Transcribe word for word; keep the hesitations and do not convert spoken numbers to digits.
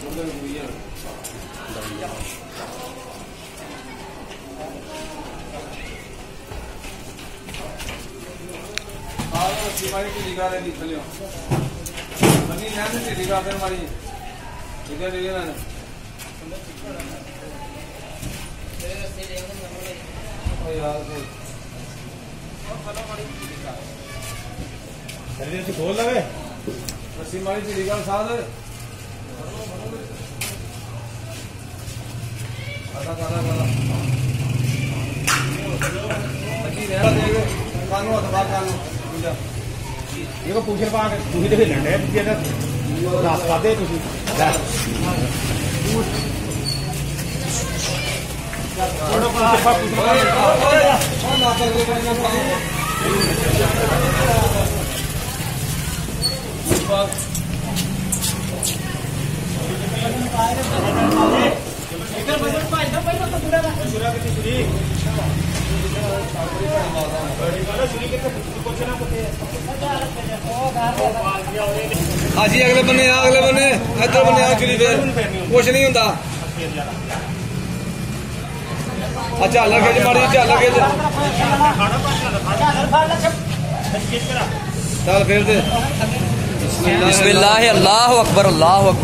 हमारी टीका ले लिख लियो बनी ध्यान से टीका फिर हमारी टीका ले लेना ओ यार शरीर से खोल लगे रस्सी हमारी टीका साथ आधा आधा आधा बची रहना देगा कानू अथवा कानू ये पूछे पा के तुझे तो हिलने है तुझे तो रास्ता दे तुझे थोड़ा पूछे पा पूछे और ना कर ले करना इधर बजट पाए ना भाई तो पूरा का पूरा के छुरी हाँ जी अगले बने अगले बने इधर बने चुरी फिर कुछ नहीं होता अच्छा अलग है मारी अलग है चल फिर दे बिस्मिल्लाह अल्लाहु अकबर अल्लाहु अकबर।